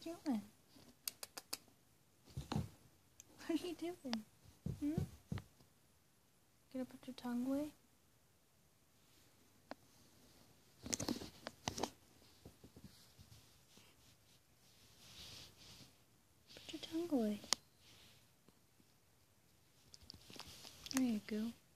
doing? What are you doing? Gonna put your tongue away? Put your tongue away. There you go.